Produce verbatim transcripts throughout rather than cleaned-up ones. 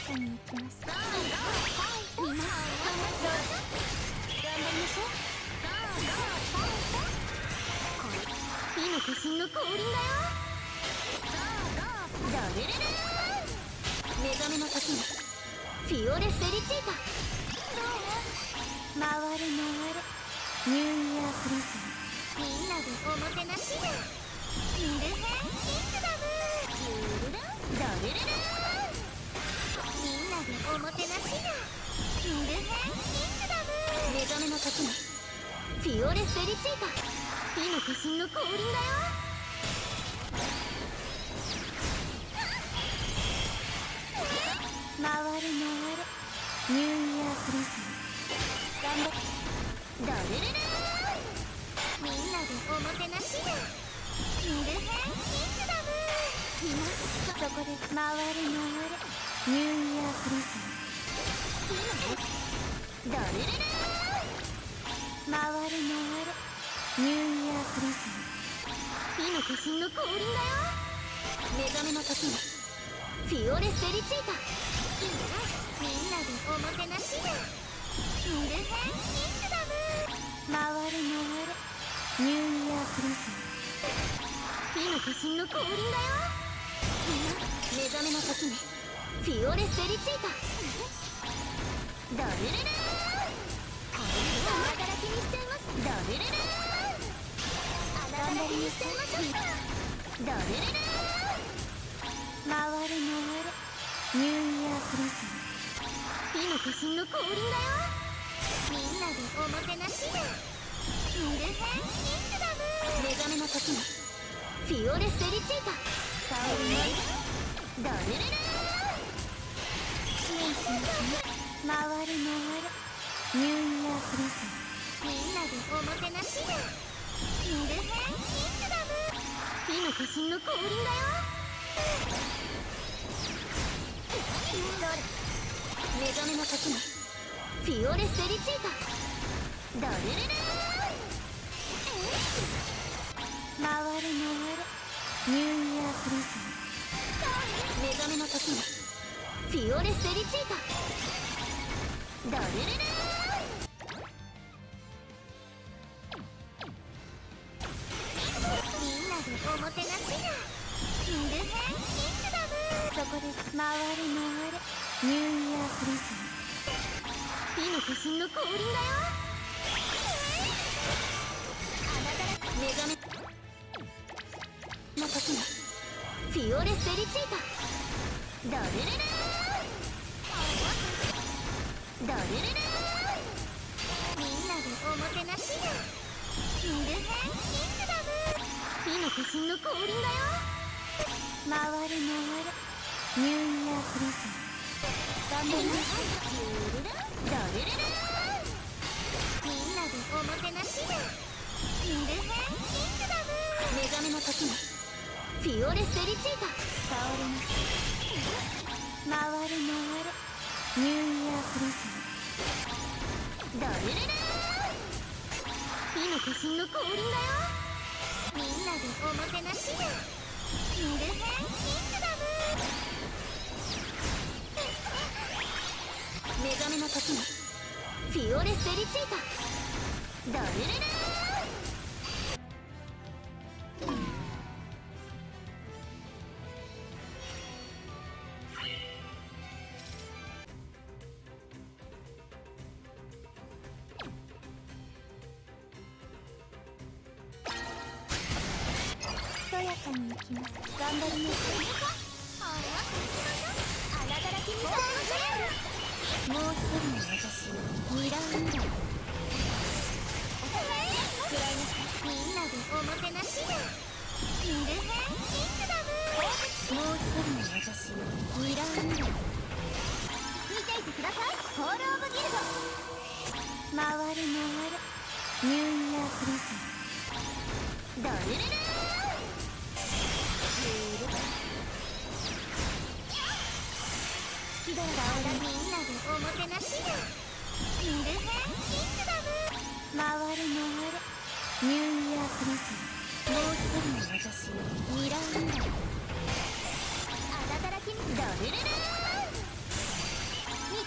かに行きます。みんな頑張りましょう。これ火の化身の降臨だよ。ダブルルーン、目覚めの時にフィオレ・フェリチータ。回る回るニューイヤークリスマス。みんなでおもてなしだ。キングヘンキングダムジュールルンダブルルーン、みんなでおもてなしだ。キングヘンキングダム。目覚めの時にフィオレ・フェリチータ。火の化身の降臨だよ。回る回るニューイヤークリスマス。頑張っダブルルーン、みんなでおもてなしだ。キングヘンキングダム。みんなそこで回る回るニューイヤークリスマス。ダブルルーン、回る回るニューイヤークリスマス。火の化身の降臨だよ。目覚めの時にフィオレ・フェリチータ。みんなでおもてなしだ。キングヘンキングダム。回る回るニューイヤークリスマス。火の化身の降臨だよ。みんな目覚めの時にフィオレ・フェリチータ。ダブルルーン、これ穴だらけにしちゃいます。ダブルルーン、穴だらけにしちゃいましょう。ダブルルーン、回る回るニューイヤークリスマス。火の化身の降臨だよ。みんなでおもてなしだ。キングヘンキングダム。目覚めの時にフィオレ・フェリチータ。香りのダブルルーン、シンシン回る回るニューイヤークリスマス。みんなでおもてなしだ。キングヘンキングダム。火の化身の降臨だよ。目覚めの時にフィオレ・フェリチータ。ダブルルーン、回る回るニューイヤークリスマス。目覚めの時にフィオレ・フェリチータ。ダブルルーン、みんなでおもてなしだ。キングヘンキングダム。そこです。回る回るニューイヤークリスマス。火の化身の降臨だよ。目覚めの時にフィオレ・フェリチータ。ダブルルーン、ダブルルーン、みんなでおもてなしだ。キングヘンキングダム。火の化身の降臨だよ。回る回るニューイヤークリスマス。頑張りましょう。ダブルルーン、みんなでおもてなしだ。キングヘンキングダム。目覚めの時にフィオレ・フェリチータ。香ります。回る回るニューイヤークリスマス。ダブルルーン、火の化身の降臨だよ。みんなでおもてなしだ。キングヘンキングダム。目覚めの時にフィオレ・フェリチータ。ダブルルーン、とやかに行きます。頑張ります。穴だらけにされましょう。もう一人の私ミラーミラー。食らいなさい。みんなでおもてなしだ。キングヘンキングダム。もう一人の私ミラーミラー。見ていてください。ホール・オブ・ギルド。回る回るニューイヤークリスマス。ダブルルーン、好きだらみんなでおもてなしだ。キングヘンキングダム。回る回るニューイヤークリスマス。もう一人の私ミラーミラー。穴だらけにダブルルーン、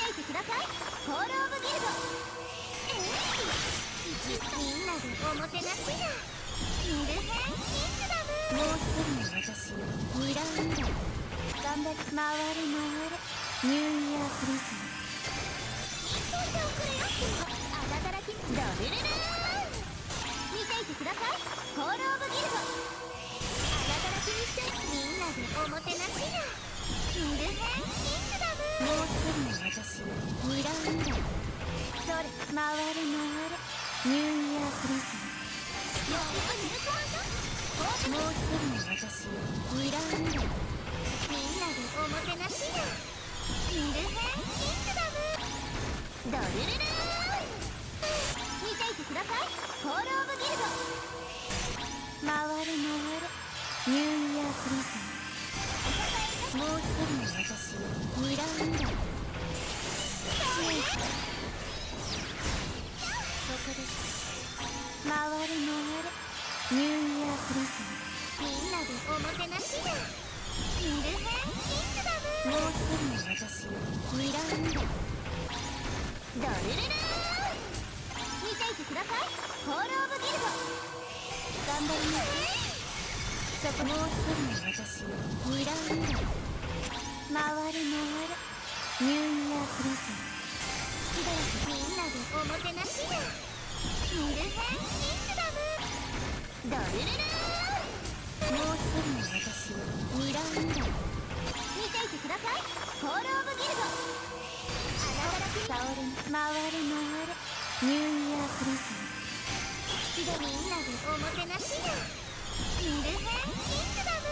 ていてください。コールオブギルド。えい、みんなでおもてなしだ。ミルヘンキングダム。もう一人の私をにラウンド頑張って回れ回れニューイヤークリスマス。一本でおくれよ。あなたらきダブルルーン。見ていてください。コールオブギルド。あなたらきにしてみんなでおもてなしだ。ミルヘンキングダム。もう一人の私をにラウンドそれ回れ回れニューイヤークリスマス。よくミルクワンショット。もう一人の私をにラウンドみんなでおもてなしだ。ミルヘンキングダム。ドルルルーン。見ていてください。コールオブギルド。回れ回れニューイヤークリスマス。もう一人の私をにラウンドそこです回れ回れニューイヤークリスマス。みんなでおもてなしだ。ミルヘンキングダム。もう一人の私をにラウンドドルルルーン。見ていてください。コールオブギルド。頑張りますそこもう一人の私をにラウンド回れ回れニューイヤークリスマス。好きだよみんなでおもてなしだ。ミルヘンキングダム。ドルルルーン。もう一人の私をにラウンド見ていてください。コールオブギルド。あなただけ倒れ回れ回れニューイヤークリスマス。好きだみんなでおもてなしだ。ミルヘンキングダム。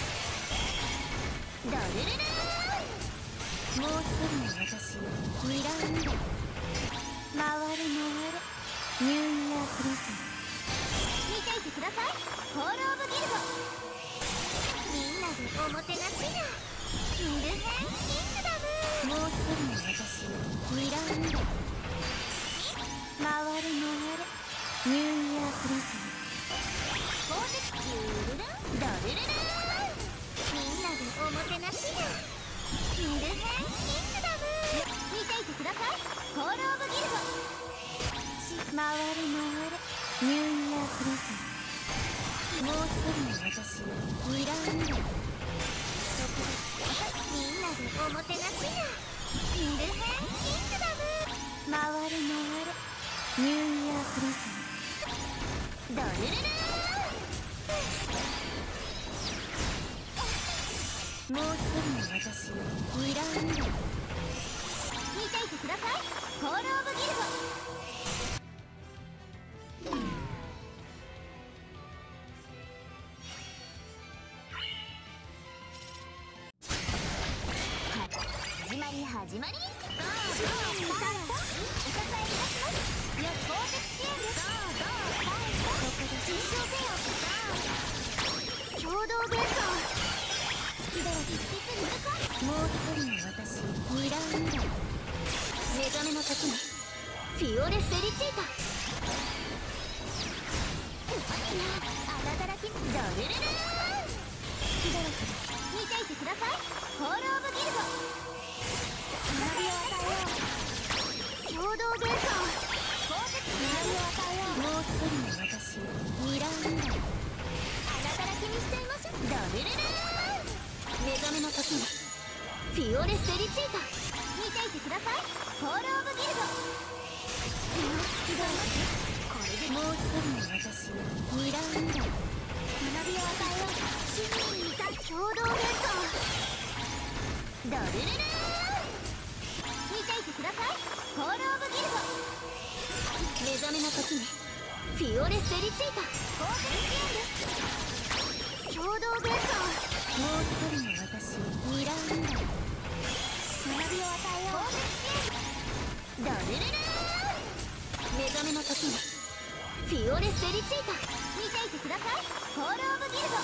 ドルルルーン。もう一人の私をにラウンド回れ回れニューイヤークリスマス。見ていてください。コールオブギルド。みんなでおもてなしだ。ミルヘンキングダム。もう一人の私をにラウンド回れ回れニューイヤークリスマス。宝石キュールルンドルルルーン。みんなでおもてなしだ。ミルヘンキングダム。見ていてください。コールオブギルド。回れ回れニューイヤークリスマス。もう一人の私をにラウンドそこですみんなでおもてなしだ。ミルヘンキングダム。回れ回れニューイヤークリスマス。ドルルルーン。もう一人の私をにラウンド見ていてください。コールオブギルド。始まり始まり。市民にさんとお支えいたします。よっ鋼鉄支援です。ここで新商せよ。共同弁当好きだらけ引き継ぐか。もう一人の私にラウンド目覚めの時にフィオレ・フェリチータ。あなたらきドルルルーン。好きだらけ見ていてください。コールオブギルド。学びを与えよう。共同弁当鋼鉄学びを与えよう。もう一人の私にラウンドあなたらきにしちゃいましょう。ドルルルーン。目覚めの時にフィオレ・フェリチータ。見ていてください。コールオブギルド。好きだよこれでもう一人の私にラウンド学びを与えよう。市民にいた共同弁当ドルルルーン。見ていてください。コールオブギルド。目覚めの時にフィオレ・フェリチータ。鋼鉄支援です。共同弁当もう一人の私にラウンド学びを与えよう。鋼鉄支援ドルルルーン。目覚めの時にフィオレ・フェリチータ。見ていてください。コールオブギルド。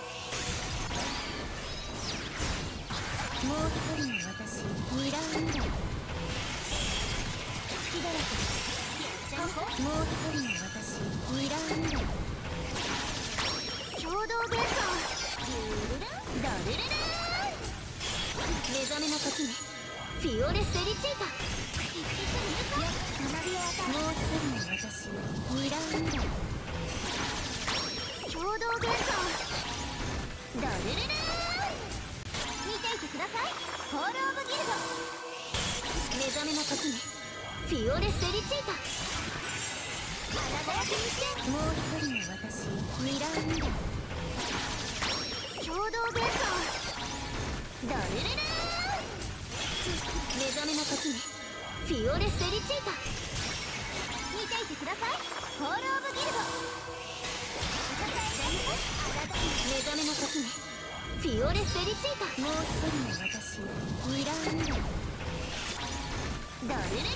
もう一人の私にラウンド好きだらけやっちゃう。もう一人の私にラウンド共同弁当ジュールルンドルルルーン。目覚めの時にフィオレ・フェリチータ。学びを与えもう一人の私ミラーミラー共同幻想ドルルルーン。見ていてください。ホール・オブ・ギルド。目覚めの時にフィオレ・フェリチータ。体を気にしてもう一人の私ミラーミラー共同幻想ドルルルーン。目覚めの時にフィオレ・フェリチータ。見ていてください。ホール・オブ・ギルド。目覚めの時にフィオレ・フェリチータ。もう一人の私ミラーミラードルルルーン。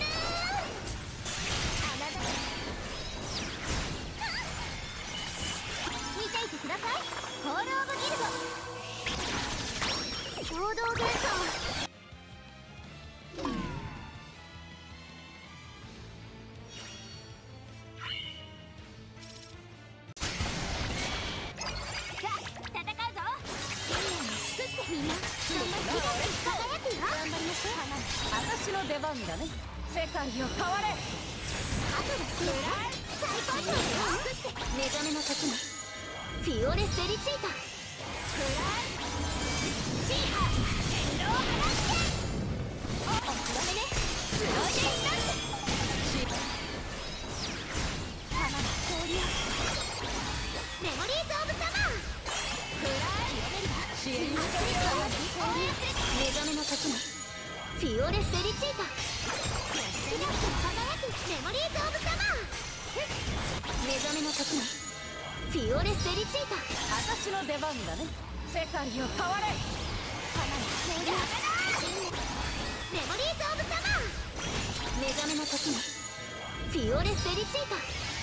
見ていてください。ホール・オブ・ギルド共同幻想。 私の出番だね。世界を変われ。 目覚めの時にフィオレ・フェリチータ。シーハ天狼を放ってお披露目ね。プロデイナン花の氷よメモリーズ・オブ・サマー。支援に目覚めの時にフィオレ・フェリチータ。輝くメモリーズ・オブ・サマー。目覚めの時にフィオレ・フェリチータ。 私の出番だね。世界を変われ。 花の氷よメモリーズ・オブ・サマー。目覚めの時にフィオレ・フェリチータ。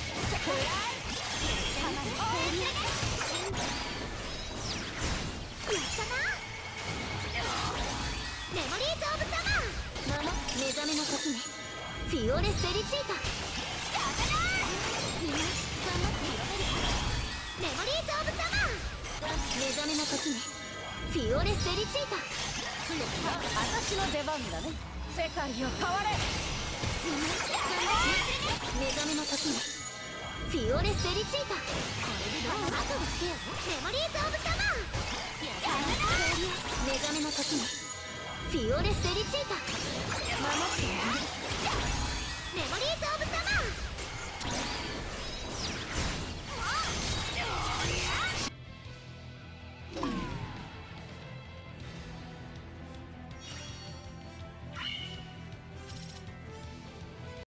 花の氷よやったなメモリーズ・オブ・サマー。ママ目覚めの時にフィオレ・フェリチータ。みんな頑張って読めるメモリーズ・オブ・サマー。目覚めの時にフィオレ・フェリチータ。 私の出番だね。世界を変われ。 目覚めの時にフィオレ・フェリチータ。これでどうあとがしてよメモリーズ・オブ・サマー。目覚めの時にフィオレ・フェリチータ。守ってやるメモリーズ・オブ・